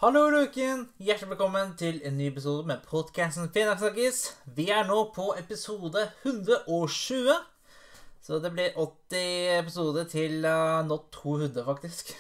Hallo Luken! Hjertelig velkommen til en ny episode med podcasten Fredagsnakkis. Vi nå på episode 120. Så det blir 80 episoder til nå 200 faktisk.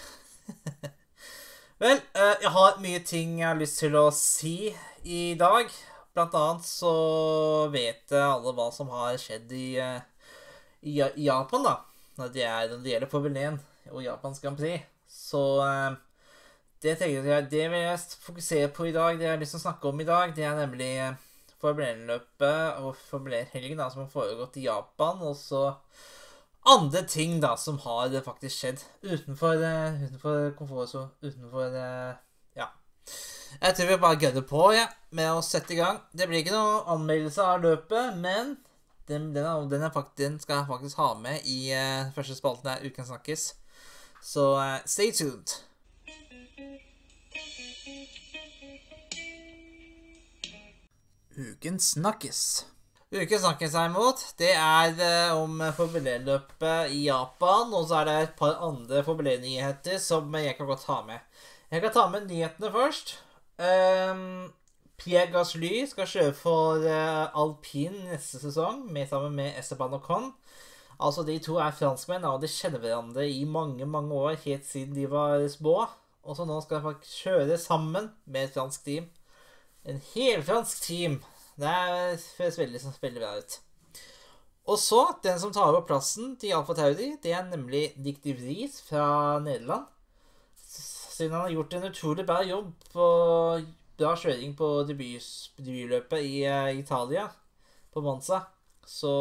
Vel, jeg har mye ting jeg har lyst til å si i dag. Blant annet så vet alle hva som har skjedd i Japan da. Når det gjelder Formel 1 og Japans Grand Prix. Så det vil jeg fokusere på i dag. Det jeg har lyst til å snakke om i dag, det nemlig Formel 1-løpet og Formel 1-helgen da, som har foregått i Japan, og så andre ting da, som har faktisk skjedd utenfor komfortsonen, ja. Jeg tror vi bare gønner på, ja, med å sette i gang. Det blir ikke noe anmeldelse av løpet, men den skal jeg faktisk ha med i første spalten her, Uken Snakkes. Så stay tuned. Uken Snakkes. Uken Snakkes imot, det om Formel 1-løpet i Japan, og så det et par andre Formel 1-nyheter som jeg kan godt ta med. Jeg kan ta med nyhetene først. Pierre Gasly skal kjøre for Alpine neste sesong, sammen med Esteban Ocon. Altså, de to franskmenn, og de kjenner hverandre i mange, mange år, helt siden de var små. Og så nå skal de faktisk kjøre sammen med et fransk team. En helfransk team. Det føles veldig bra ut. Og så, den som tar over plassen til Alfa Tauri, det nemlig Nick de Vries fra Nederland. Siden han har gjort en utrolig bra jobb på bra kjøring på debutløpet i Italia, på Monza, så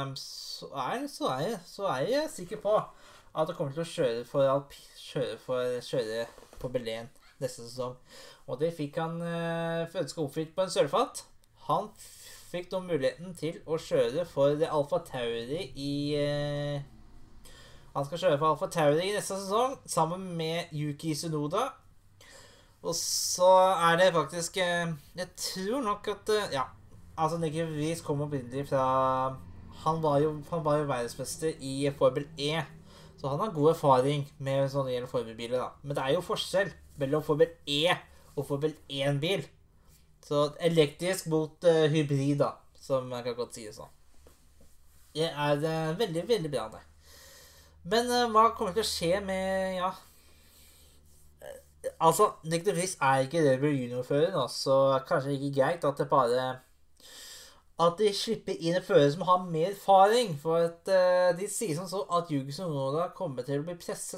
jeg sikker på at han kommer til å kjøre på Belén neste sesong. Og det fikk han ønske oppfylt på en sølvfat. Han fikk nå muligheten til å kjøre for Alfa Tauri Han skal kjøre for Alfa Tauri i neste sesong, sammen med Yuki Tsunoda. Og så det faktisk jeg tror nok at Nick de Vries kom opprinnelig fra han var jo verdensmester i Formel E. Så han har god erfaring med sånne gjelder formelbiler da. Men det jo forskjell mellom Formel E og Formel 1-bil. Så elektrisk mot hybrid da, som jeg kan godt si det sånn. Det veldig, veldig bra det. Men hva kommer til å skje med, altså, Nick de Vries ikke Red Bull Junior-fører, så kanskje ikke greit at det bare at de slipper inn en fører som har mer erfaring, for at de sier som så at Yuki Tsunoda kommer til å bli presset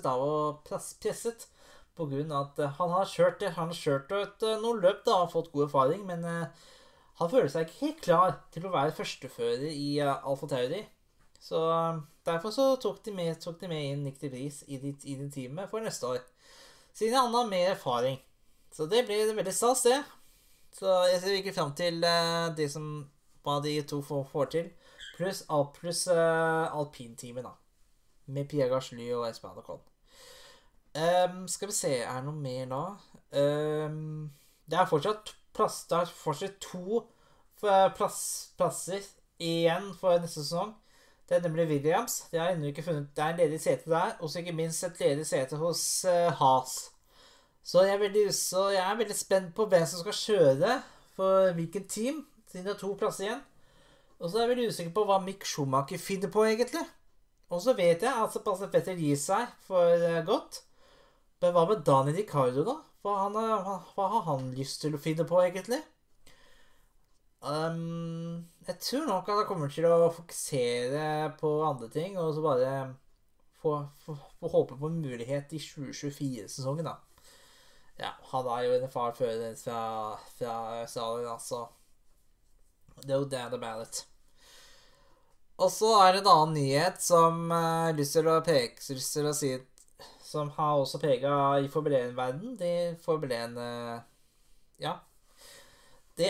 på grunn av at han har kjørt noen løp da, har fått god erfaring, men han føler seg ikke helt klar til å være førstefører i Alfa Tauri. Så derfor så tok de med inn Nick de Vries i det teamet for neste år, siden han har mer erfaring. Så det blir veldig stas det. Så jeg ser ikke frem til det som hva de to får til, pluss alpinteamet da, med Pierre Gasly og Esteban Ocon. Skal vi se, det noe mer da? Det fortsatt to plasser igjen for neste sesong. Det nemlig Williams. Det ennå ikke funnet, det en ledig sete der, og så ikke minst et ledig sete hos Haas. Så jeg veldig spent på hvem som skal kjøre for hvilken team, siden det to plasser igjen. Og så jeg veldig usikker på hva Mick Schumacher finner på egentlig. Og så vet jeg at Sebastian Vettel gir seg for godt. Men hva med Daniel Ricciardo da? Hva har han lyst til å finne på egentlig? Jeg tror nok at han kommer til å fokusere på andre ting, og så bare få håpe på en mulighet i 2024-sesongen da. Ja, han jo en farfører fra Australien, altså. Det jo det about it. Og så det en annen nyhet som lyst til å si, som har også preget i Formel 1-verden. Det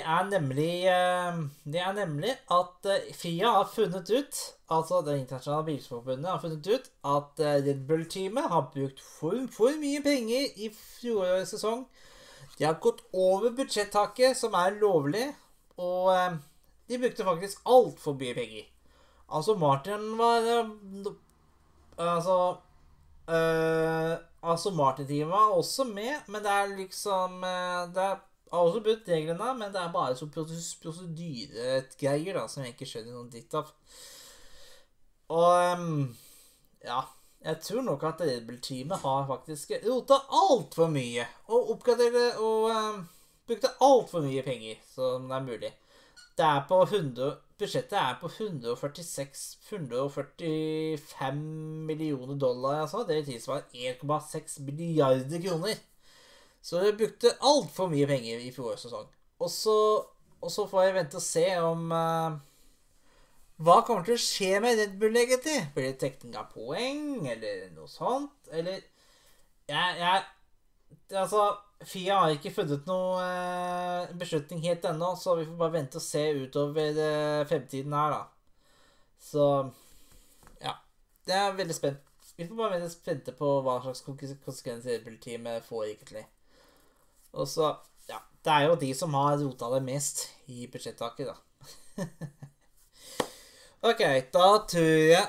nemlig at FIA har funnet ut, altså det internasjonale bilsportforbundet har funnet ut, at Red Bull-teamet har brukt for mye penger i fjorårets sesong. De har gått over budsjettaket, som lovlig, og de brukte faktisk alt for mye penger. Altså Martin var Altså Martin-teamet var også med, men det er liksom det er også brutt reglene, men det er bare så prosedyregreier da, som jeg ikke skjønner noen dritt av. Og ja, jeg tror nok at Red Bull-teamet har faktisk rota alt for mye, og oppgraderte og brukte alt for mye penger, som det er mulig. Det er på budsjettet er på 145 millioner dollar, altså. Det tilsvarer 1,6 milliarder kroner. Så det brukte alt for mye penger i fjorårets sesong. Og så får jeg vente og se om hva kommer til å skje med Red Bull egentlig? Blir det trekning av poeng, eller noe sånt? Eller altså, FIA har ikke funnet noe beslutning helt ennå, så vi får bare vente og se utover fremtiden her, da. Så ja, det er veldig spent. Vi får bare vente spente på hva slags konsekvenser Red Bull-teamet får egentlig. Og så, ja, det er jo de som har rota det mest i budsjettaket, da. Ok, da tror jeg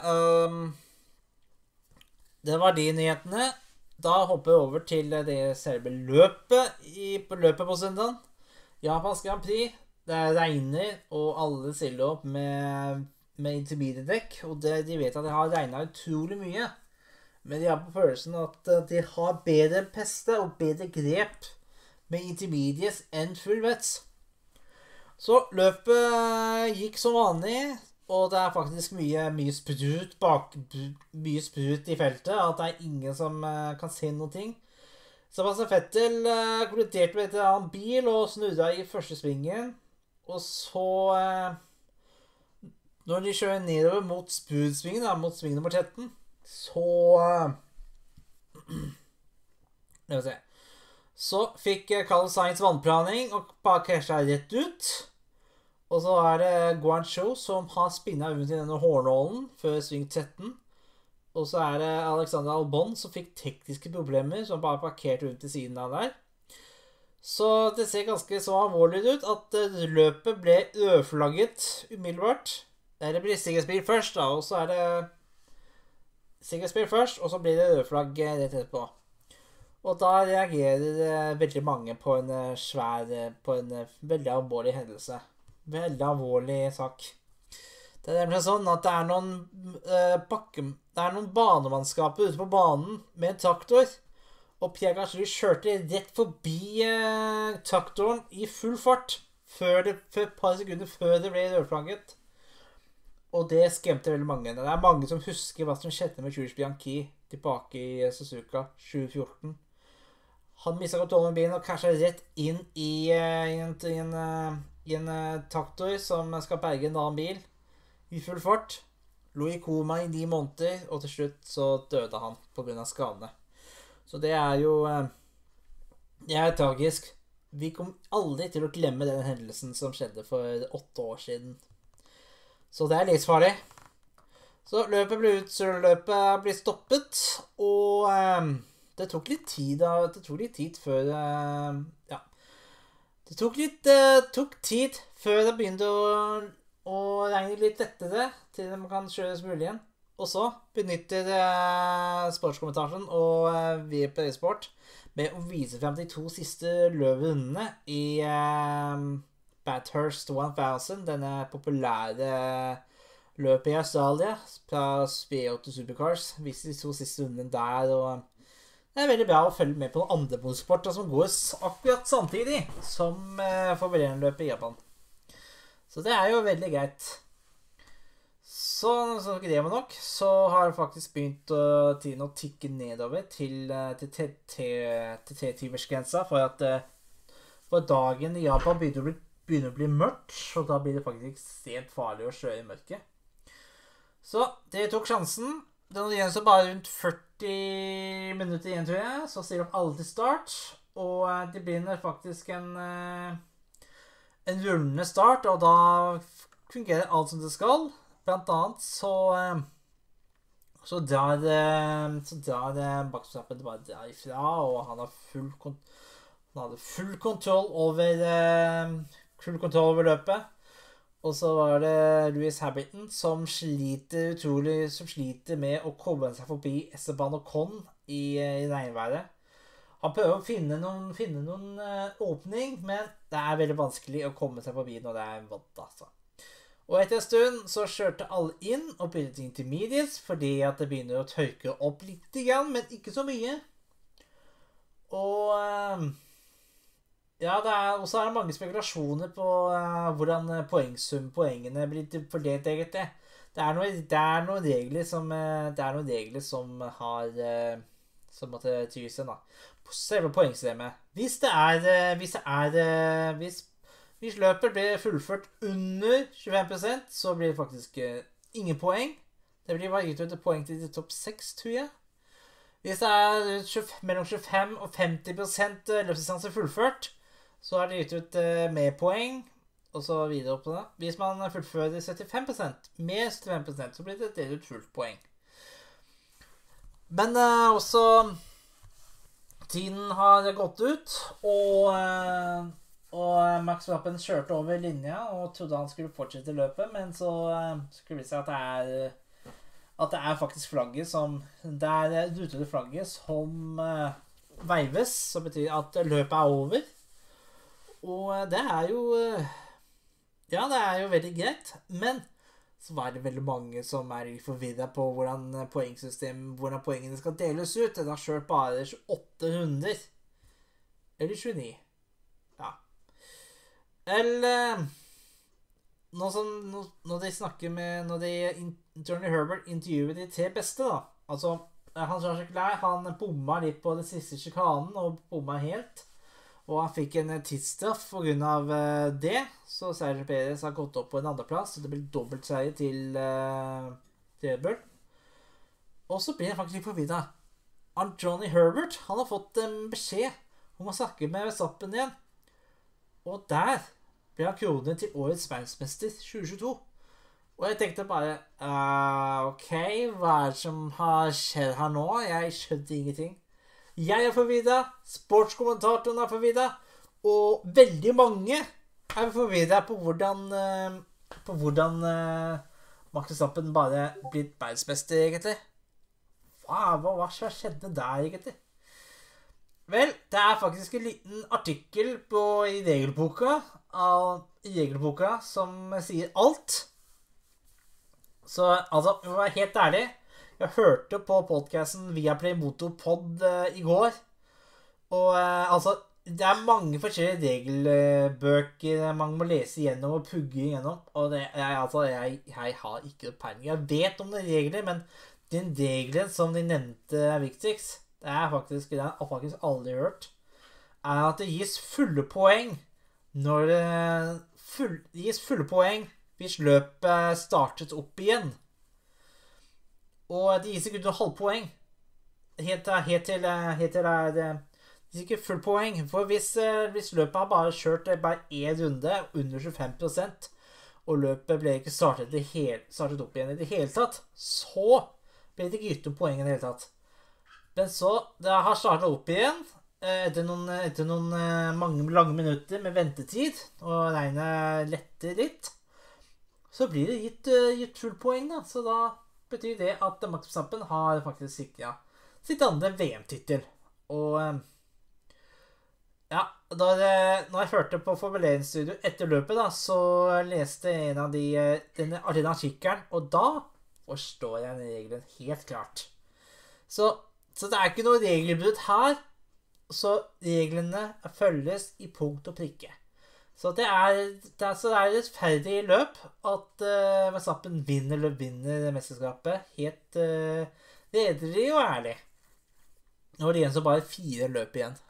det var de nyhetene. Da hopper vi over til det selve løpet på søndagen. Japans Grand Prix. Det regner, og alle stiller opp med intermediate-dekk. Og de vet at det har regnet utrolig mye. Men de har på følelsen at de har bedre peste og bedre grep med intermediates enn full vets. Så løpet gikk som vanlig. Og det er faktisk mye sprut i feltet, at det er ingen som kan se noen ting. Sebastian Vettel kolliderte med en annen bil og snurra i første svingen. Og så, når de kjører nedover mot spudsvingen, mot sving nummer 13, så fikk Carlos Sainz vannplaning og bare krasja rett ut. Og så er det Guancho som har spinnet rundt i denne hårnålen før sving 13. Og så er det Alexander Albon som fikk tekniske problemer, som bare parkerte rundt i siden av der. Så det ser ganske så alvorlig ut at løpet ble rødflagget umiddelbart. Det blir sikkerhetsbil først, da, og så er det sikkerhetsbil først, og så blir det rødflagg rett etterpå. Og da reagerer veldig mange på en veldig alvorlig hendelse. Veldig alvorlig sak. Det er nemlig sånn at det er noen banemannskaper ute på banen med en traktor, og Pierre Gasly kjørte rett forbi traktoren i full fart et par sekunder før det ble rødflagget. Og det skremte veldig mange. Det er mange som husker hva som skjedde med Jules Bianchi tilbake i Suzuka 2014. Han mistet kontrollen med bilen og krasjet rett inn i en traktor som skal berge en annen bil i full fart. Lå i koma i 9 måneder, og til slutt så døde han på grunn av skadene. Så det er jo det er tragisk. Vi kommer aldri til å glemme den hendelsen som skjedde for 8 år siden. Så det er livsfarlig. Så løpet ble stoppet, og det tok litt tid før det tok tid før det begynte å regne litt lettere til man kan kjøre smule igjen. Og så benytter sportskommentatoren og VP Sport med å vise frem de 2 siste rundene i Bathurst 1000, denne populære løpet i Australia fra V8 Supercars. Viser de 2 siste rundene der, og det er veldig bra å følge med på noen andre motorsporter som går akkurat samtidig som forberedende-løpet i Japan. Så det er jo veldig greit. Så ikke det var nok, så har det faktisk begynt tiden å tikke nedover til 3-timersgrensa for dagen i Japan begynner å bli mørkt, og da blir det faktisk ekstremt farlig å kjøre i mørket. Så det tok sjansen. Det er så bare rundt 40 minutter igjen, tror jeg. Så stiller opp alle til start. Og det begynner faktisk en rullende start, og da fungerer alt som det skal. Blant annet så drar Max Verstappen bare derifra, og han har full kontroll over løpet. Og så var det Lewis Hamilton som sliter med å komme seg forbi Esteban Ocon i regnværet. Han prøver å finne noen åpning, men det er veldig vanskelig å komme seg forbi når det er vått, altså. Og etter en stund så kjørte alle inn og begynte intermediates, fordi at det begynner å tørke opp litt, men ikke så mye. Og ja, også er det mange spekulasjoner på hvordan poengene blir fordelt, egentlig. Det er noen regler som har som måtte tys en, da. Selve poengsystemet. Hvis løpet blir fullført under 25%, så blir det faktisk ingen poeng. Det blir bare gitt ut et poeng til de topp 6, tror jeg. Hvis det er mellom 25 og 50% løpsdistanse fullført, så er det gitt ut mer poeng, og så videre opp på det. Hvis man fullfører 75%, mer 75%, så blir det delt ut fullt poeng. Men også tiden har gått ut, og Max Verstappen kjørte over linja og trodde han skulle fortsette løpet, men så skulle det vise seg at det er faktisk flagget det er rutede flagget som veives, som betyr at løpet er over. Og det er jo veldig greit, men så var det veldig mange som er forvirret på hvordan poengene skal deles ut. Det har kjørt bare 28 runder. Eller 29. Ja. Eller når Johnny Herbert intervjuet de 3 beste, da. Altså, han bomma litt på den siste sjikanen, og bomma helt. Og han fikk en tidsstraff på grunn av det. Så Sergio Perez har gått opp på en andreplass, så det blir dobbelt seier til Herbert. Og så blir han faktisk litt forvirret. Johnny Herbert, han har fått en beskjed om å snakke med Verstappen igjen. Og der ble han kronet til årets verdensmester 2022. Og jeg tenkte bare, ok, hva er det som har skjedd her nå? Jeg skjønte ingenting. Jeg er forvirret, sportskommentatoren er forvirret, og veldig mange er forvirret på hvordan Max Verstappen bare blitt verdensmester, egentlig. Hva skjedde der, egentlig? Vel, det er faktisk en liten artikkel i regelboka som sier alt. Så, altså, for å være helt ærlig, jeg hørte på podcasten Viaplay Motorpod i går, og altså, det er mange forskjellige regelbøker man må lese igjennom og pugge igjennom, og jeg har ikke peiling. Jeg vet om noen regler, men den regelen som de nevnte er viktigst, det har faktisk aldri hørt, er at det gis fulle poeng hvis løpet startet opp igjen. Og de gis ikke halvpoeng. Helt til det gis ikke full poeng. For hvis løpet har bare kjørt bare en runde, under 25%, og løpet ble ikke startet opp igjen i det hele tatt, så ble det ikke gitt noen poeng i det hele tatt. Men så, det har startet opp igjen, etter noen mange lange minutter med ventetid, og regnet letter litt, så blir det gitt full poeng, da. Så da betyr det at Max Verstappen har faktisk sitt andre VM-titel. Og ja, når jeg hørte på Formel 1-studio etter løpet, da, så leste en av denne artikkelen, og da forstår jeg den regelen helt klart. Så det er ikke noe regelbrudd her, så reglene følges i punkt og prikke. Så det er et ferdig løp at Verstappen vinner mesterskapet helt redelig og ærlig. Nå er det igjen så bare 4 løp igjen.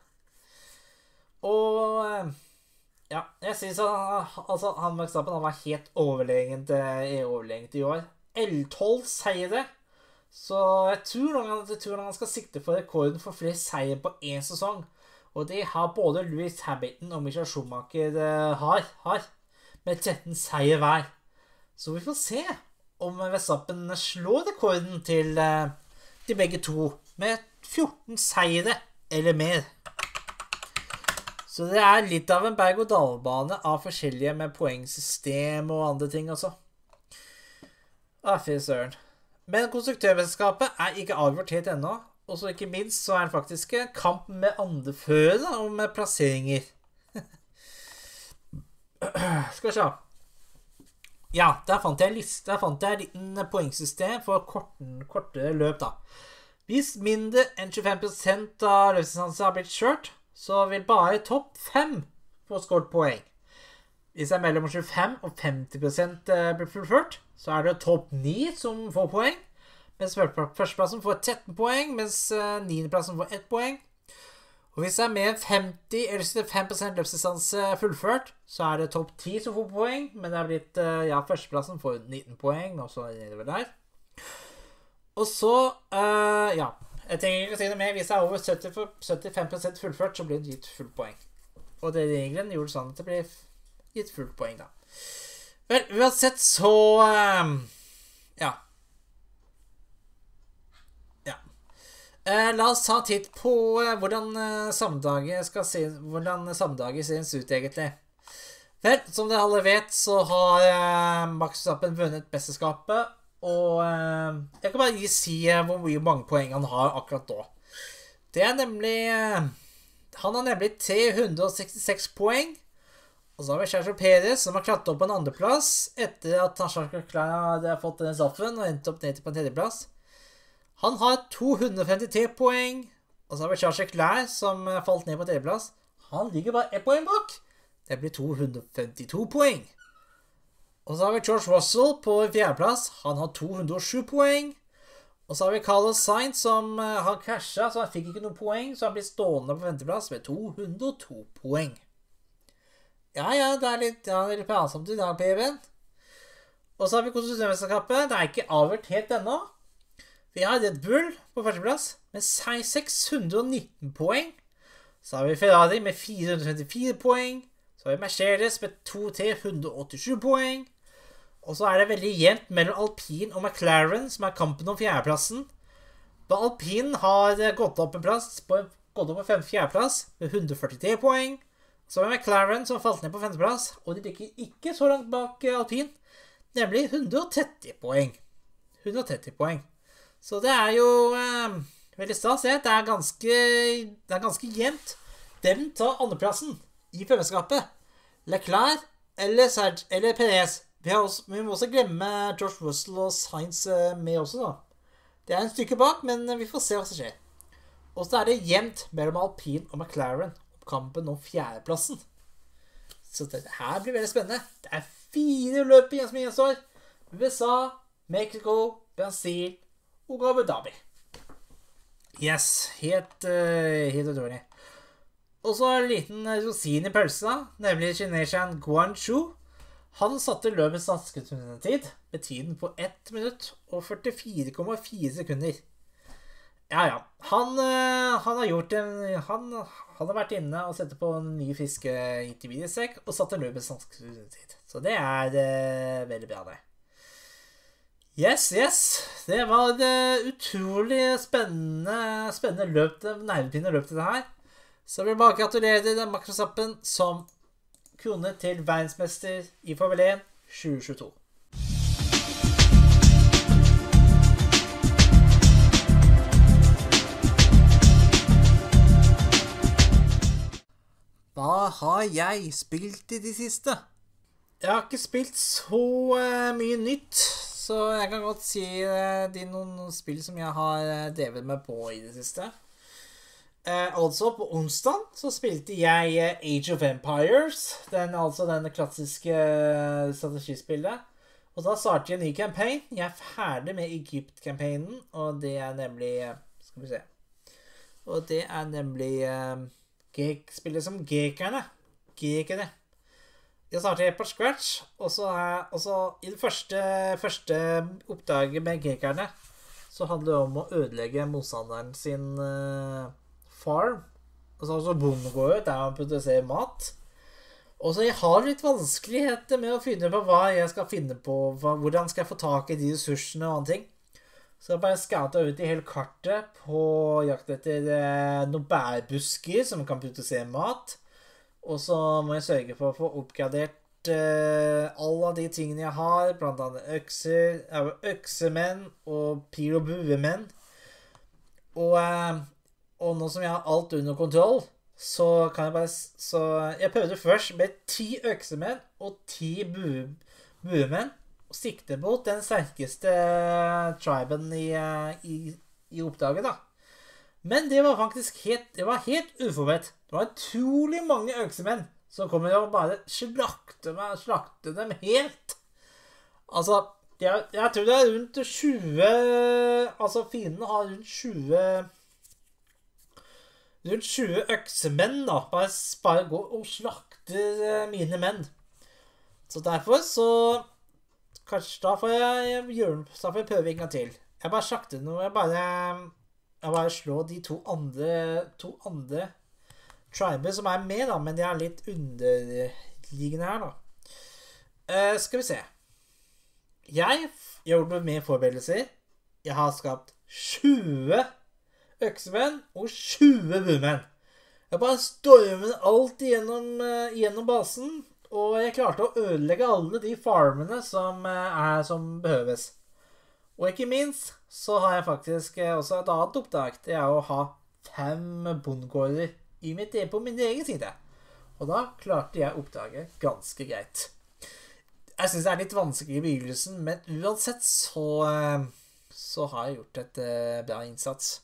Og ja, jeg synes han Verstappen var helt overlegent i år. 12 seire. Så jeg tror han skal sikte for rekorden for flere seier på en sesong. Og det har både Lewis Hamilton og Michael Schumacher har, med 13 seier hver. Så vi får se om Verstappen slår rekorden til begge to, med 14 seire eller mer. Så det er litt av en berg-og-dal-bane av forskjellige med poengsystem og andre ting også. Fy søren. Men konstruktørmesterskapet er ikke avgjort helt ennå, Og så ikke minst så det faktisk en kamp med andreførere og med plasseringer. Skal vi se. Ja, der fant jeg en liste. Der fant jeg en liten poengsystem for kortere løp da. Hvis mindre enn 25% av løpsdistansen har blitt kjørt, så vil bare topp 5 få skåret poeng. Hvis det mellom 25 og 50% blir fullført, så det topp 9 som får poeng, mens førsteplassen får 13 poeng, mens 9. plassen får 1 poeng. Og hvis det mer enn 50 eller 75% løpsdistanse fullført, så det topp 10 som får poeng, men det blitt, ja, førsteplassen får 19 poeng, og så nedover der. Og så, ja, jeg trenger ikke å si noe mer. Hvis det over 75% fullført, så blir det gitt full poeng. Og det regelen gjorde sånn at det ble gitt full poeng da. Vel, uansett så, ja. La oss ta titt på hvordan sammendaget ser ut egentlig. Vel, som dere alle vet, så har Max Verstappen vunnet mesterskapet, og jeg kan bare si hvor mange poeng han har akkurat nå. Han har nemlig 366 poeng, og så har vi Sergio Perez som har klatret opp på en andreplass etter at Charles Leclerc hadde fått den straffen og endt opp ned på en tredjeplass. Han har 253 poeng, og så har vi Charles Leclerc som falt ned på tredjeplass. Han ligger bare 1 poeng bak. Det blir 252 poeng. Og så har vi George Russell på 4. plass. Han har 207 poeng. Og så har vi Carlos Sainz som har krasjet, så han fikk ikke noen poeng, så han blir stående på 5. plass med 202 poeng. Ja, det litt pransomt i dag, PV-en. Og så har vi konstruktørmesterskapet. Det ikke avgjort helt ennå. Vi har Red Bull på 1. plass med 619 poeng. Så har vi Ferrari med 454 poeng. Så har vi Mercedes med 387 poeng. Og så det veldig jevnt mellom Alpine og McLaren, som kampen om 4.-plassen. Da Alpine har gått opp på 4.-plass med 143 poeng. Så har vi McLaren som har falt ned på 5.-plass, og de ligger ikke så langt bak Alpine, nemlig 130 poeng. 130 poeng. Så det jo veldig stas. Det ganske jevnt. Hvem tar andreplassen i mesterskapet? Leclerc eller Perez? Vi må også glemme George Russell og Sainz med også da. Det en stykke bak, men vi får se hva som skjer. Og så det jevnt mellom Alpine og McLaren om kampen om 4.-plassen. Så dette her blir veldig spennende. Det 4 løp igjen som gjenstår. USA, Mexico, Brasil og Abu Dhabi. Yes, helt utrolig. Og så en liten rosin i pølsa, nemlig kineseren Guangzhou. Han satte løpets tid med tiden på 1 minutt og 44,4 sekunder. Ja. Han har vært inne og sett på en ny fiske i videosekk og satte løpets tid. Så det veldig bra det. Yes. Det var utrolig spennende løp, nervepirrende løp til det her. Så jeg vil bare gratulere til Max Verstappen som kronet til verdensmester i Formel 1 2022. Hva har jeg spilt i de siste? Jeg har ikke spilt så mye nytt, så jeg kan godt si noen spill som jeg har drevet med på i det siste. Altså på onsdag så spilte jeg Age of Empires, denne klassiske strategispillet. Og da startet jeg en ny campaign. Jeg ferdig med Egypt-campaignen, og det nemlig, skal vi se. Og det nemlig spillet som Gekerne. Jeg startet på scratch, og så i det første oppdaget med Gekerne, så handler det om å ødelegge motstanderen sin farm, altså bondegård der man produserer mat. Og så jeg har litt vanskeligheter med å finne på hva jeg skal finne på, hvordan skal jeg få tak i de ressursene og andre ting. Så jeg bare skatet ut i hele kartet på jakt etter noen bærbusker som kan produsere mat. Og så må jeg sørge for å få oppgradert alle de tingene jeg har, blant annet øksemenn og pil- og buemenn. Og nå som jeg har alt under kontroll, så kan jeg bare... Så jeg prøvde først med 10 øksemenn og 10 buemenn, og sikte mot den sterkeste triben i oppdraget, da. Men det var faktisk helt uforberedt. Det var utrolig mange øksemenn som kommer og bare slakte dem helt. Altså, jeg tror det er rundt 20... Altså, fiendene har rundt 20 øksemenn, da. Bare går og slakter mine menn. Så derfor så... Kanskje da får jeg prøve en gang til. Jeg bare slakter noe. Jeg bare slår de to andre triber som er med, da. Men de er litt underliggende her, da. Skal vi se. Jeg gjorde med forberedelser. Jeg har skapt 20 øksemenn og 20 buemenn. Jeg bare stormet alt gjennom basen, og jeg klarte å ødelegge alle de farmene som behøves. Og ikke minst så har jeg faktisk også et annet oppdrag. Det er å ha 5 bondgårder på min egen side. Og da klarte jeg oppdraget ganske greit. Jeg synes det er litt vanskelig i begynnelsen, men uansett så har jeg gjort et bra innsats.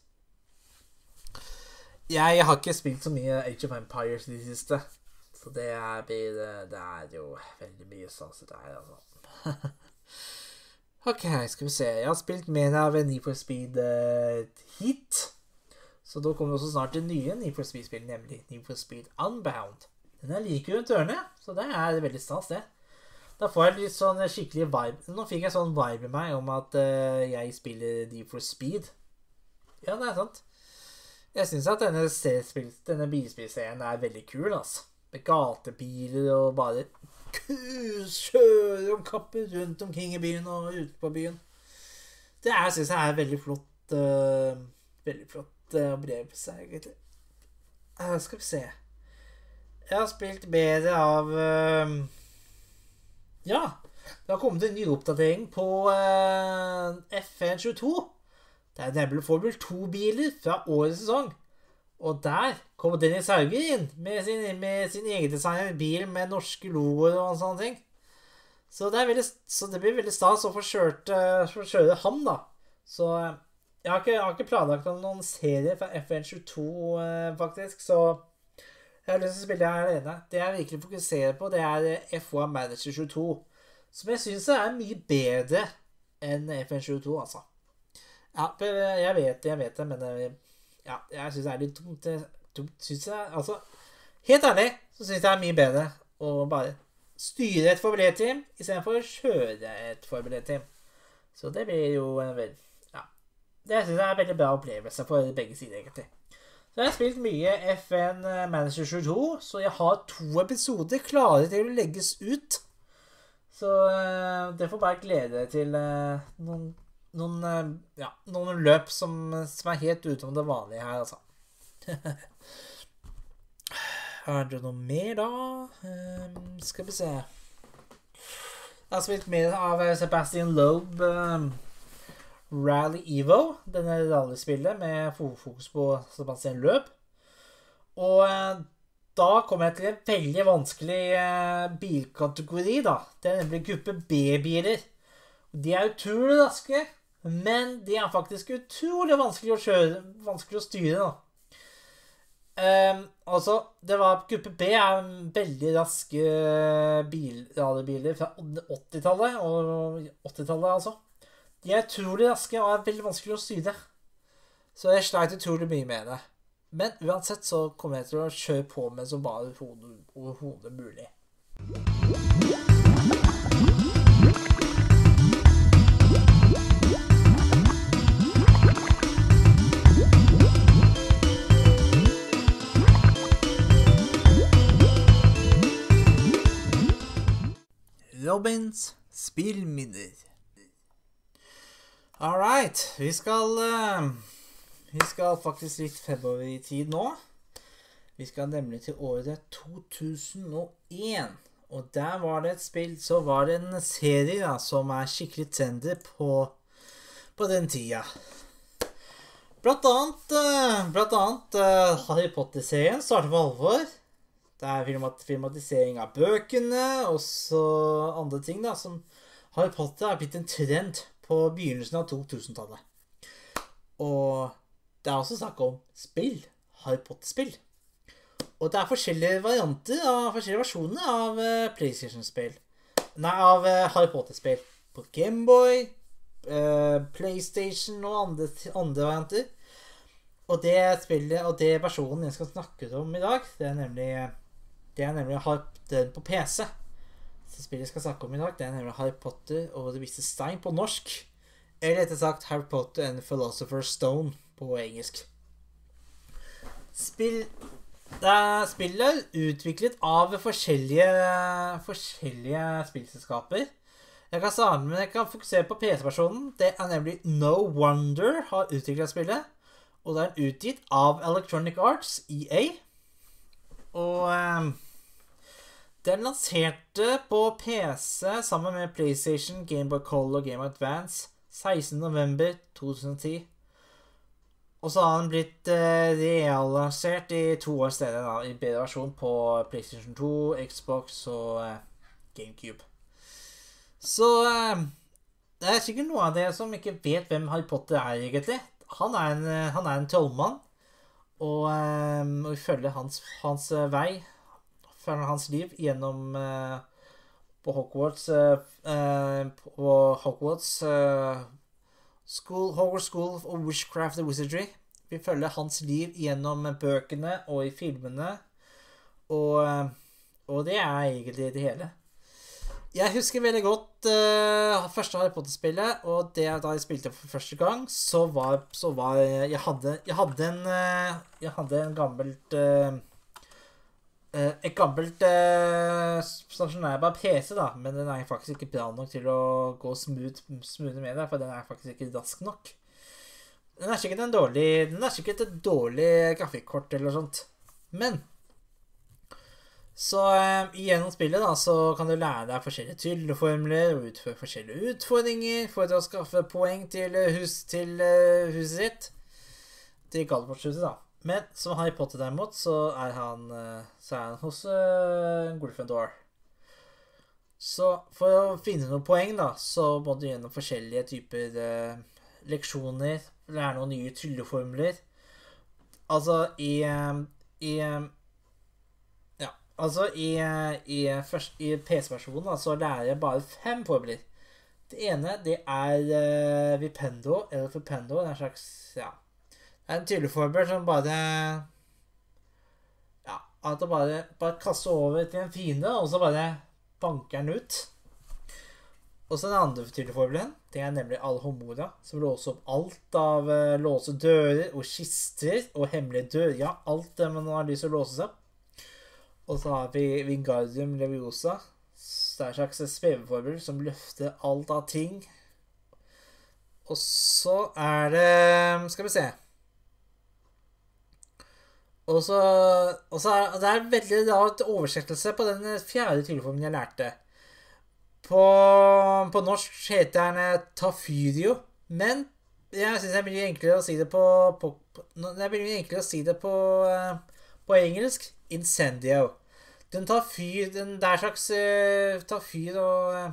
Jeg har ikke spilt så mye Age of Empires i det siste. Så det er jo veldig mye sånn som det er, altså. Ok, skal vi se. Jeg har spilt mer av Need for Speed Heat. Så da kommer også snart det nye Need for Speed-spill, nemlig Need for Speed Unbound. Den er like rundt ørene, så det er veldig stas, det. Da får jeg litt sånn skikkelig vibe. Nå fikk jeg sånn vibe med meg om at jeg spiller Need for Speed. Ja, det er sant. Jeg synes at denne bilspillserien er veldig kul, altså. Med gatebiler og bare kjøre om kapper rundt omkring i byen og ute på byen. Det synes jeg er veldig flott opplevelse, egentlig. Skal vi se. Jeg har spilt bedre av... Ja, det har kommet en ny oppdatering på F1-22. Det er nemlig Formel 2-biler fra årets sesong. Og der kommer Dennis Hauger inn med sin egendesignet bil med norske logoer og sånne ting. Så det blir veldig stas å få kjøre ham, da. Så jeg har ikke planlagt noen serie fra FN22, faktisk. Så jeg har lyst til å spille her alene. Det jeg virkelig fokuserer på, det er F1 Manager 22. Som jeg synes er mye bedre enn FN22, altså. Ja, jeg vet det, men... Ja, jeg synes det er litt dumt, synes jeg. Altså, helt ærlig, så synes jeg det er mye bedre å bare styre et Formel 1-team i stedet for å kjøre et Formel 1-team. Så det blir jo ja, det synes jeg er en veldig bra opplevelse for begge sider, egentlig. Så jeg har spilt mye FN Manager 22, så jeg har 2 episoder klare til å legges ut. Så det får bare glede til noen løp som er helt utenom det vanlige her, altså. Er det noe mer da? Skal vi se. Jeg har spilt mer av Sebastian Loeb Rally Evo, denne rallyspillet med fokus på Sebastian Loeb. Og da kommer jeg til en veldig vanskelig bilkategori, da. Det er nemlig gruppe B-biler. De er utrolig raske, men de er faktisk utrolig vanskelig å styre, da. Altså, gruppe B er veldig raske rallybiler fra 80-tallet, altså. De er utrolig raske og er veldig vanskelig å styre. Så jeg sleit utrolig mye med det. Men uansett så kommer jeg til å kjøre på med så bare overhodet mulig. Robins spillminner. Alright, vi skal faktisk litt fremover i tid nå. Vi skal nemlig til året 2001. Og der var det et spill, så var det en serie da, som er skikkelig trendy på den tida. Blant annet Harry Potter-serien starter for alvor. Det er filmatisering av bøkene, og så andre ting da, som Harry Potter er blitt en trend på begynnelsen av 2000-tallet. Og det er også snakk om spill, Harry Potter-spill. Og det er forskjellige versjoner av PlayStation-spill. Nei, av Harry Potter-spill. På Gameboy, PlayStation og andre varianter. Og det spillet, og det versjonen jeg skal snakke om i dag, det er nemlig den på PC. Så spillet jeg skal snakke om i dag, det er nemlig Harry Potter og Det viste stein på norsk. Eller rett og slett Harry Potter and the Philosopher's Stone på engelsk. Spillet er utviklet av forskjellige spillselskaper. Jeg kan fokusere på PC-versjonen. Det er nemlig No Wonder har utviklet spillet. Og det er utgitt av Electronic Arts, EA. Og den lanserte på PC sammen med PlayStation, Game Boy Color og Game Boy Advance 16. november 2010. Og så har den blitt relansert i 2 år stedet da, i bedre versjon på PlayStation 2, Xbox og GameCube. Så det er sikkert noen av dere som ikke vet hvem Harry Potter er egentlig. Han er en trollmann, og vi følger hans vei, følger hans liv gjennom på Hogwarts School of Witchcraft and Wizardry. Vi følger hans liv gjennom bøkene og i filmene, og det er egentlig det hele. Jeg husker veldig godt første Harry Potter-spillet, og det da jeg spilte for første gang, så var jeg hadde en gammelt et gammelt stasjonærbar PC da, men den er faktisk ikke bra nok til å gå smooth med det, for den er faktisk ikke rask nok. Den er sikkert et dårlig grafikkort eller noe sånt, men så gjennom spillet da, så kan du lære deg forskjellige trylleformler og utføre forskjellige utfordringer for å skaffe poeng til huset sitt, til Gallifreyshuset da. Men som Harry Potter derimot, så er han hos Gryffindor. Så for å finne noen poeng da, så må du gjennom forskjellige typer leksjoner, lære noen nye trylleformler. Altså i PC-versjonen da, så lærer jeg bare 5 formler. Det ene, det er Vipendo, eller Flipendo, det er en slags, det er en trylleformel som bare, at du bare kaster over til en fiende, og så bare banker den ut. Og så den andre trylleformelen, det er nemlig Alhomora, som låser opp alt av låse dører og kister og hemmelige dører, alt det man har lyst til å låse seg. Og så har vi Wingardium Leviosa. Det er en slags sveveformel som løfter alt av ting. Og så er det, skal vi se. Og så er det veldig rart oversettelse på den 4. trylleformen jeg lærte. På norsk heter den Tafyrio, men jeg synes det er mye enklere å si det på engelsk. Incendio. Den tar fyr, den der slags tar fyr og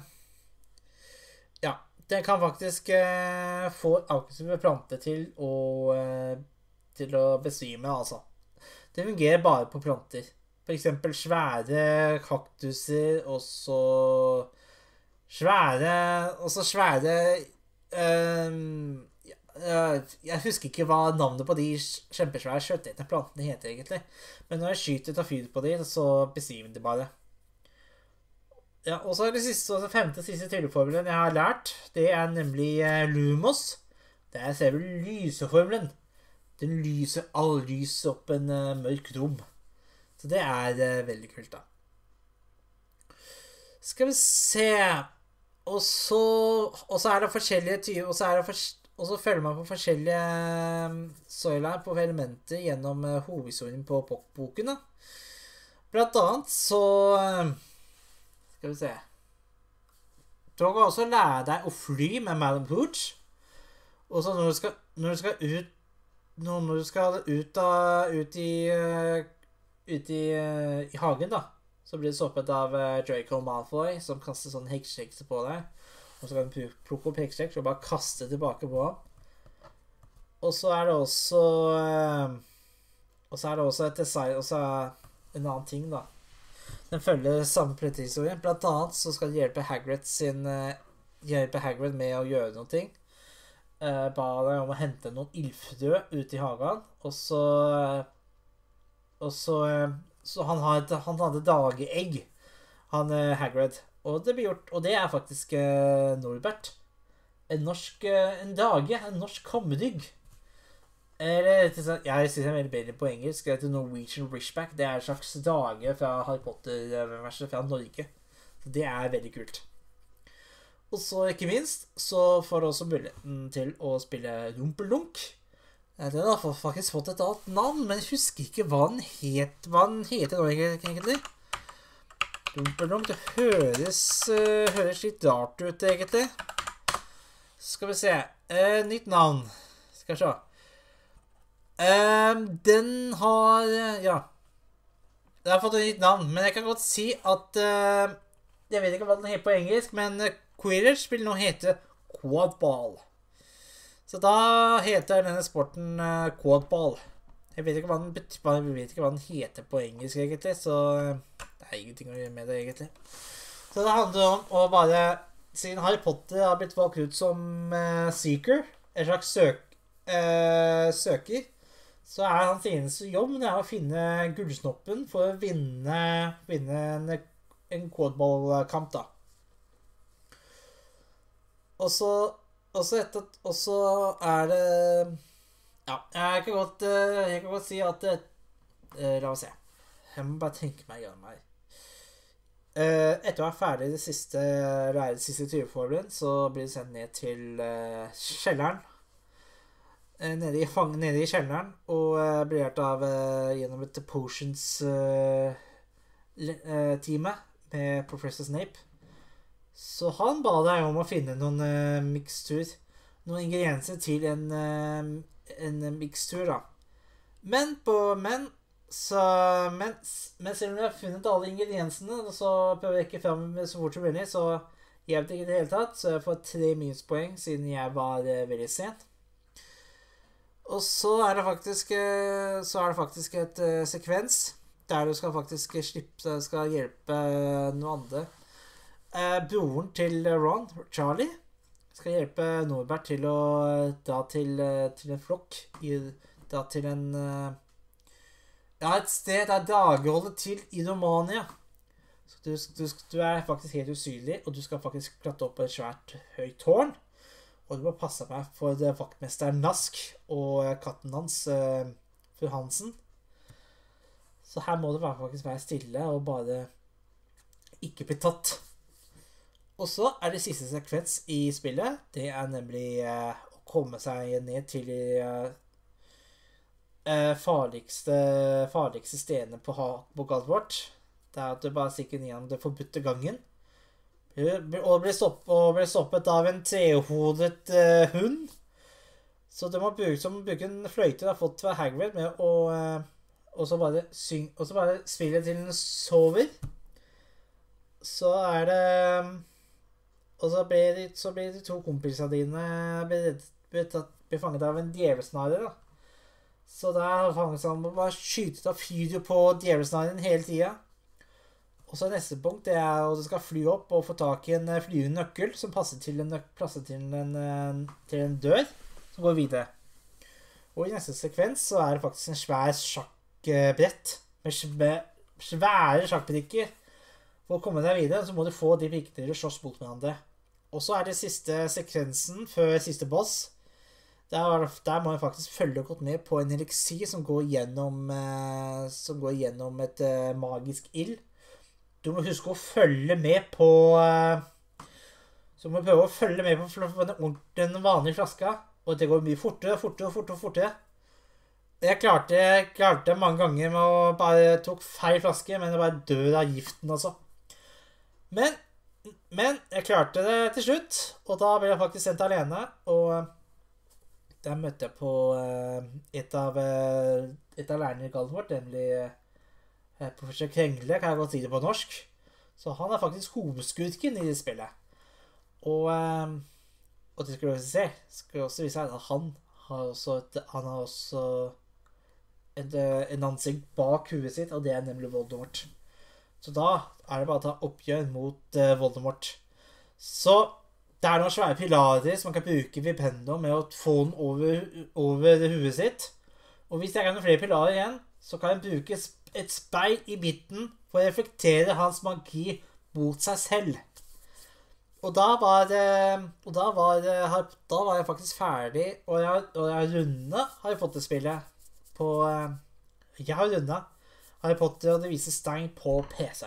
den kan faktisk få aggressive planter til å besvime, altså. Det fungerer bare på planter. For eksempel svære kaktuser, og så svære jeg husker ikke hva navnet på de kjempesvære kjøttetende plantene heter egentlig. Men når jeg skyter tar fyr på de, så besvimer de bare. Ja, og så er det femte siste trylleformelen jeg har lært. Det er nemlig Lumos. Det er selve lyseformelen. Den lyser all lys opp en mørk rom. Så det er veldig kult da. Skal vi se. Og så er det forskjellige typer, og så følger man på forskjellige søyler på elementer gjennom hovedhistorien på boken da. Blant annet så skal vi se. Du kan også lære deg å fly med Madame Hooch. Og så når du skal ut når du skal ut i hagen, da, så blir du stoppet av Draco Malfoy, som kaster sånn heksekse på deg. Og så kan du plukke opp heksekse og bare kaste tilbake på ham. Og så er det også et design, og så en annen ting, da. Den følger samme plottehistorien. Blant annet så skal de hjelpe Hagrid med å gjøre noe ting. Bare om å hente noen ildfrø ut i hagen. Og så han hadde dageegg, han Hagrid. Og det blir gjort, og det er faktisk Norbert. En norsk kammerygg. Eller, jeg synes det er veldig bedre på engelsk. Det heter Norwegian Wishback. Det er en slags dage fra Harry Potter-verset fra Norge. Så det er veldig kult. Og så ikke minst, så får du også muligheten til å spille Rumpelunk. Den har faktisk fått et annet navn, men jeg husker ikke hva den heter nå egentlig. Rumpelunk, det høres litt rart ut egentlig. Skal vi se. Nytt navn. Skal vi se. Den har fått et nytt navn, men jeg kan godt si at jeg vet ikke hva den heter på engelsk, men Quidditch vil nå hete Quadball. Så da heter denne sporten Quadball. Jeg vet ikke hva den heter på engelsk egentlig, så det er ingenting å gjøre med det egentlig. Så det handler om å bare, siden Harry Potter har blitt valgt ut som seeker, en slags søker, så er hans eneste jobb det å finne gullsnoppen for å vinne en quadball-kamp, da. Og så er det jeg kan godt si at la oss se. Jeg må bare tenke meg gjennom her. Etter å være ferdig det siste 20-formen, så blir det sendt ned til kjelleren. Nede i kjelleren, og blir lært av gjennom et potions-teamet med Professor Snape. Så han ba deg om å finne noen noen ingredienser til en mikstur, da. Men selv om jeg har funnet alle ingrediensene, så prøver jeg ikke frem så fort som mulig, så hjelper det ikke i det hele tatt, så jeg får 3 minuspoeng siden jeg var veldig sen. Og så er det faktisk et sekvens der du skal faktisk skal hjelpe noen andre. Broren til Ron, Charlie, skal hjelpe Norbert til å dra til en flokk, dra til et sted der dagholdet til i Romania. Så du er faktisk helt usynlig, og du skal faktisk klatre opp på et svært høyt tårn. Og du må passe meg for vaktmester Nask og katten hans, fru Hansen. Så her må du faktisk være stille og bare ikke bli tatt. Og så er det siste sekvens i spillet. Det er nemlig å komme seg ned til de farligste stedene på Galtvort. Det er at du bare stikker ned gjennom den forbudte gangen. Og blir stoppet av en trehodet hund. Så du må bruke en fløyte du har fått fra Hagrid med og så bare spille til den sover. Så er det og så blir de 2 kompisene dine blir fanget av en djevelsnare, da. Så det er fanget som bare skytet av fyr på djevelsnaren hele tiden. Og så neste punkt det er at du skal fly opp og få tak i en flyvende nøkkel som passer til en dør som går videre. Og i neste sekvens så er det faktisk en svær sjakkbrett med svære sjakkbrikker. For å komme deg videre så må du få de brikkene til å slåss mot hverandre. Og så er det siste sekvensen før siste boss. Der må jeg faktisk følge godt med på en eliksir som går gjennom et magisk ild. Du må huske å følge med på så du må prøve å følge med på den vanlige flaska, og det går mye fortere. Jeg klarte mange ganger med å bare tok feil flaske, men jeg bare døde av giften, altså. Men jeg klarte det til slutt, og da ble jeg faktisk sendt alene, og der møtte jeg på et av lærerne i Galtvort, nemlig professor Krengle, kan jeg godt si det på norsk. Så han er faktisk hovedskurken i det spillet. Og det skal også vise seg at han har også en ansikt bak huet sitt, og det er nemlig Voldemort. Så da er det bare å ta oppgjør mot Voldemort. Så det er noen svære pilarer som man kan bruke Vipendo med å få den over huet sitt. Og hvis det er noen flere pilarer igjen, så kan man bruke et speil i midten for å reflektere hans magi mot seg selv. Og da var jeg faktisk ferdig, og jeg rundet Harry Potter-spillet på... Jeg har rundet Harry Potter og Det vises stein på PC.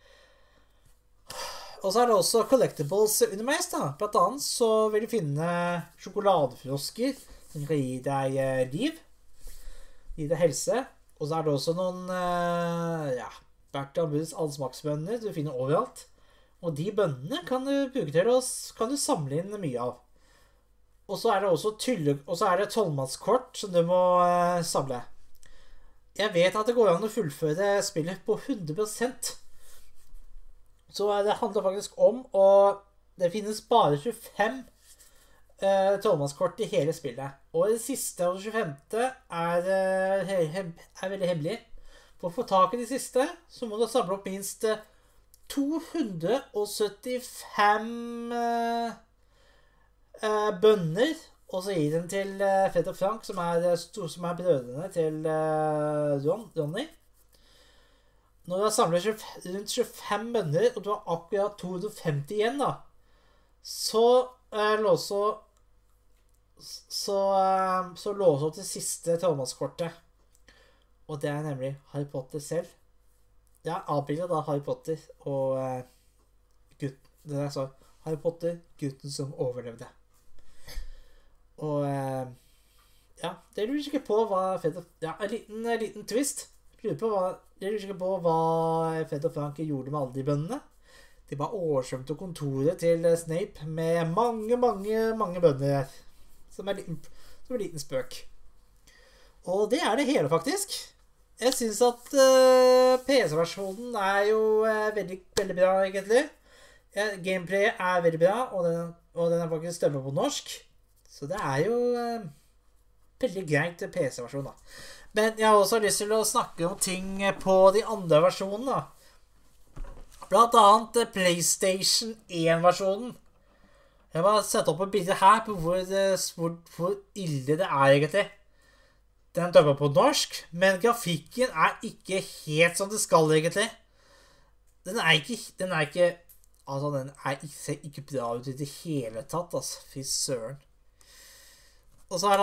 Og så er det også collectibles underveis da. Blant annet så vil du finne sjokoladefrosker som kan gi deg liv, gi deg helse. Og så er det også noen Bertrambuds allsmaksbønner du finner overalt. Og de bønnene kan du bruke til kan du samle inn mye av. Og så er det også trollmannskort som du må samle. Jeg vet at det går an å fullføre spillet på 100%. Så det handler faktisk om, og det finnes bare 25 trollmannskort i hele spillet. Og det siste av 25 er veldig hemmelig. For å få tak i de siste, så må du samle opp minst 275 bønner, og så gi den til Fred og Frank, som er brødrene til Ronny. Når du har samlet rundt 25 bønner, og du har akkurat 250 igjen, da, så låser opp det siste trollmannskortet. Og det er nemlig Harry Potter selv. Jeg har avbildet da Harry Potter og gutten. Det er så Harry Potter, gutten som overlevde. Og ja, det lurer ikke på hva en liten twist. Jeg lurer ikke på hva Fred og Frank gjorde med alle de bønnene. De bare oversvømte kontoret til Snape med mange bønner her. Som en liten spøk. Og det er det hele, faktisk. Jeg synes at PC-versjonen er jo veldig bra, egentlig. Gameplayet er veldig bra, og den er faktisk stemme på norsk. Så det er jo veldig greit PC-versjon, da. Men jeg har også lyst til å snakke om ting på de andre versjonene, da. Blant annet PlayStation 1-versjonen. Jeg har bare sett opp et bilde her på hvor ille det er, egentlig. Den dømmer på norsk, men grafikken er ikke helt som det skal, egentlig. Den ser ikke bra ut i det hele tatt, altså. Fy søren. Og så er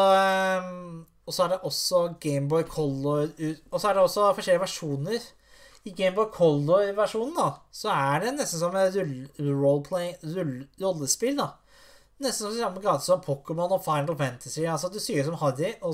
det også Game Boy Color, og så er det også forskjellige versjoner. I Game Boy Color-versjonen da, så er det nesten som et rollespill da. Nesten som samme grad som Pokémon og Final Fantasy. Altså du styrer som Harry, og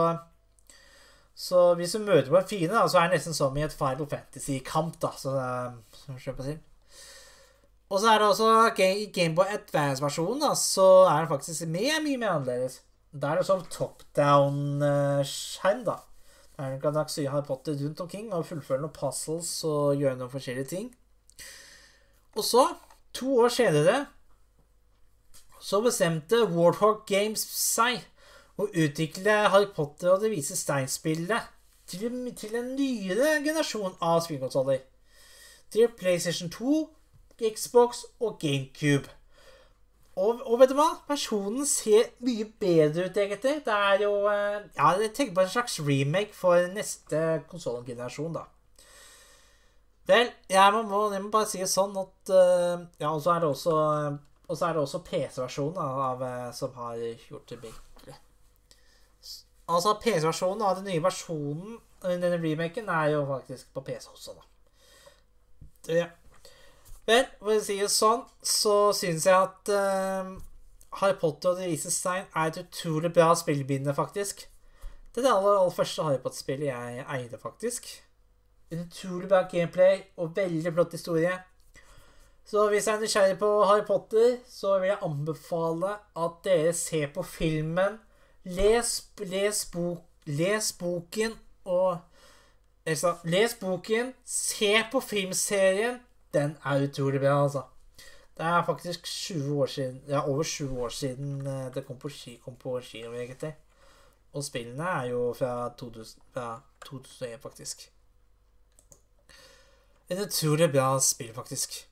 så hvis du møter på en fiende da, så er det nesten som i et Final Fantasy-kamp da. Så det er på sin. Og så er det også i Game Boy Advance-versjonen da, så er det faktisk mye mer annerledes. Der er det sånn top-down-skjerm da. Der kan du sy Harry Potter rundt omkring og fullføre noen puzzles og gjøre noen forskjellige ting. Og så, 2 år senere, så bestemte Warthog Games seg å utvikle Harry Potter og Det vises stein-spillet til en nyere generasjon av spillkonsoller. Til PlayStation 2, Xbox og GameCube. Og vet du hva? Versjonen ser mye bedre ut, egentlig. Det er jo... jeg tenker på en slags remake for neste konsolgenerasjon, da. Vel, jeg må bare si sånn at... og så er det også PC-versjonen som har gjort det bedre. Altså, PC-versjonen av den nye versjonen, denne remaken, er jo faktisk på PC også, da. Ja. Vel, for å si det sånn, så synes jeg at Harry Potter og Det vises stein er et utrolig bra spillbinde, faktisk. Det er det aller første Harry Potter-spillet jeg eide, faktisk. En utrolig bra gameplay og veldig flott historie. Så hvis jeg er nysgjerrig på Harry Potter, så vil jeg anbefale at dere ser på filmen Les boken og les boken, se på filmserien. Den er utrolig bra, altså. Det er faktisk 20 år siden, ja, over 20 år siden det kom på kino, egentlig. Og spillene er jo fra 2001, faktisk. En utrolig bra spill, faktisk.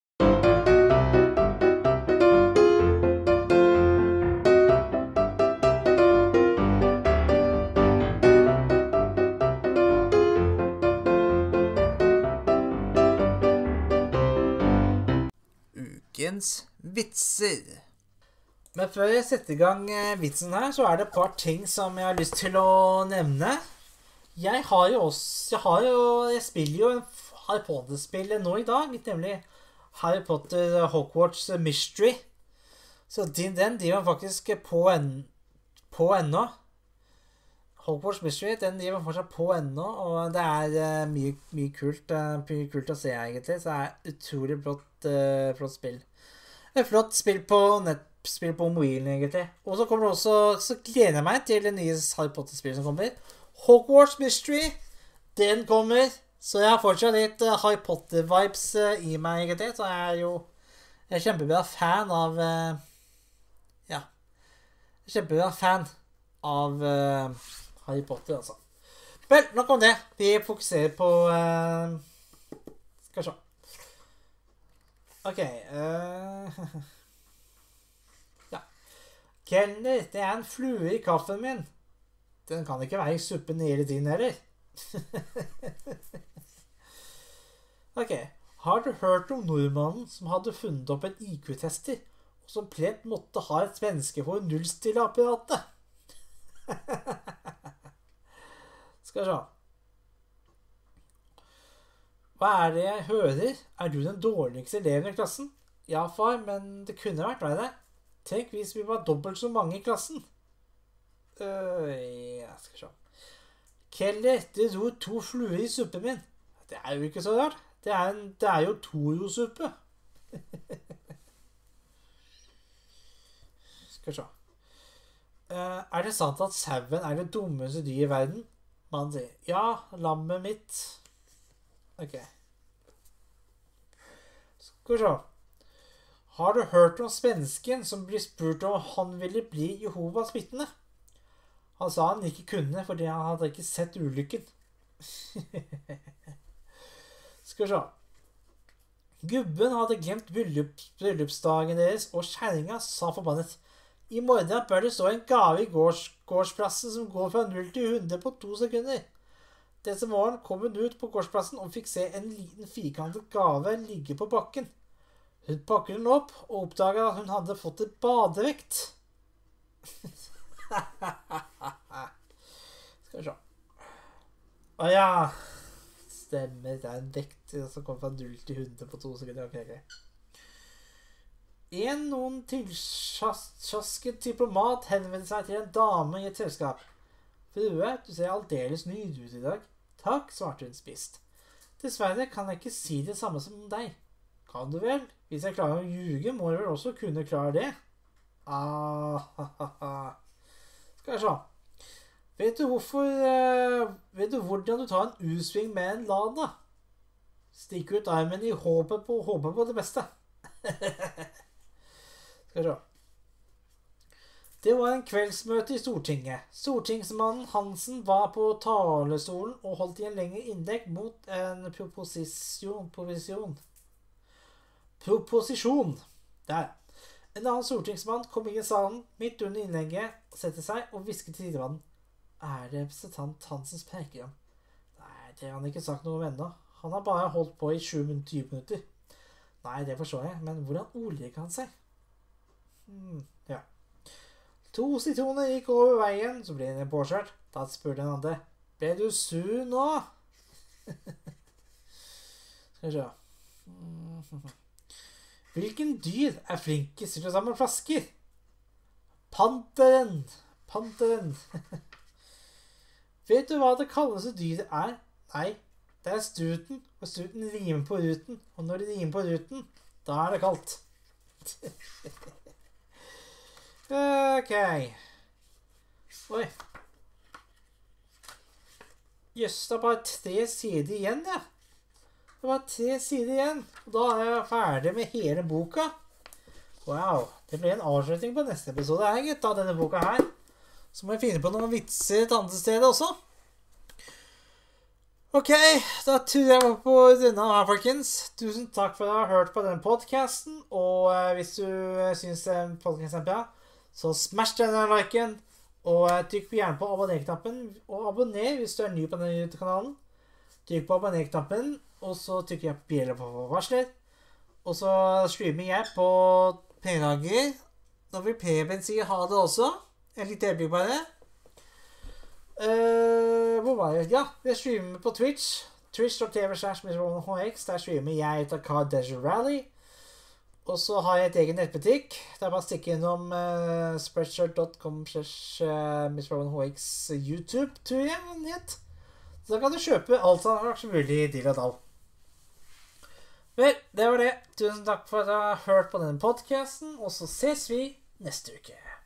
Vitser. Men før jeg setter i gang vitsen her, så er det et par ting som jeg har lyst til å nevne. Jeg spiller jo en Harry Potter-spill nå i dag, nemlig Harry Potter Hogwarts Mystery. Så den driver faktisk på ennå. Hogwarts Mystery, den driver fortsatt på ennå, og det er mye kult å se, egentlig. Så det er utrolig flott spill. Et flott spill på mobilen, egentlig. Og så gleder jeg meg til det nye Harry Potter-spillet som kommer. Hogwarts Mystery, den kommer. Så jeg har fortsatt litt Harry Potter-vibes i meg, egentlig. Så jeg er kjempebra fan av Harry Potter, altså. Vel, nok om det. Vi fokuserer på skal vi se. Ok, ja. Kelner, det er en flue i kaffen min. Den kan ikke være i suppen hele tiden, heller. Ok, har du hørt om nordmannen som hadde funnet opp en IQ-tester, og som plett måtte ha et svenske for å nullstille apparatet? Skal vi se. Hva er det jeg hører? Er du den dårligste eleven i klassen? Ja, far, men det kunne vært verre. Tenk hvis vi var dobbelt så mange i klassen. Ja, skal vi se. Keller, det ror 2 fluer i suppen min. Det er jo ikke så rart. Det er jo Toro-suppe. Skal vi se. Er det sant at sauen er det dummeste dyr i verden? Man sier, ja, lammet mitt. Ok. Skal vi se. Har du hørt om svensken som blir spurt om han ville bli Jehovas vitne? Han sa han ikke kunne fordi han hadde ikke sett ulykken. Skal vi se. Gubben hadde glemt bryllupsdagen deres, og kjerringa sa forbannet. I morgen bør det stå en gave i gårdsplassen som går fra 0 til 100 på 2 sekunder. Denne morgen kom hun ut på gårdsplassen og fikk se en liten firkantet gave ligge på bakken. Hun pakker den opp og oppdaget at hun hadde fått et badevekt. Skal vi se. Åja, stemmer, det er en vekt som kommer fra 0 til 100 på 2 sekunder. Ok. Noen tilsjasket diplomat henvendte seg til en dame i et selskap. Frue, du ser aldeles nydelig ut i dag. Takk, svarte hun spist. Dessverre kan jeg ikke si det samme som deg. Kan du vel? Hvis jeg klarer å ljuge, må jeg vel også kunne klare det. Skal jeg se. Vet du hvordan du tar en U-sving med en Lada? Stikk ut armen i håpet på det beste. Skal vi se. Det var en kveldsmøte i Stortinget. Stortingsmannen Hansen var på talerstolen og holdt i en lengre innlegg mot en proposisjon. Der. En annen stortingsmann kom inn i salen midt under innlegget, sette seg og hvisket til sidemannen. Er det representant Hansens preikerom? Nei, det har han ikke sagt noe om ennå. Han har bare holdt på i 20 minutter. Nei, det forstår jeg, men hvordan ordlegger han seg? Ja. 2 sitroner gikk over veien, så ble den påkjørt. Da spurte den andre, ble du sur nå? Skal vi se. Hvilken dyr er flinkest til å samle flasker? Panteren. Vet du hva det kaldeste dyret er? Nei, det er struten, og struten rimer på ruten, og når det rimer på ruten, da er det kaldt. Ok. Oi. Jøss, det er bare 3 sider igjen, ja. Det var 3 sider igjen. Og da er jeg ferdig med hele boka. Wow. Det blir en avslutning på neste episode her, gitt, av denne boka her. Så må jeg finne på noen vitser et andre sted også. Ok, da tror jeg var på denne her, folkens. Tusen takk for at du har hørt på denne podcasten. Og hvis du synes podcasten er bra, så smash denne liken. Og trykk gjerne på abonner-knappen. Og abonner hvis du er ny på denne YouTube-kanalen. Trykk på abonner-knappen. Og så trykker jeg på bjella på varsler. Og så streamer jeg på P-dager. Nå vil Preben si ha det også. En litt øyeblikk bare. Hvor var det? Ja, jeg streamer på Twitch. Twitch.tv/MrRolandHX. Der streamer jeg etter Car Desert Rally. Og så har jeg et egen nettbutikk. Der bare stikker innom spreadshirt.com/MrRolandHX YouTube, tror jeg den het. Så da kan du kjøpe alt som har så mulig til og dal. Vel, det var det. Tusen takk for at du har hørt på denne podcasten, og så ses vi neste uke.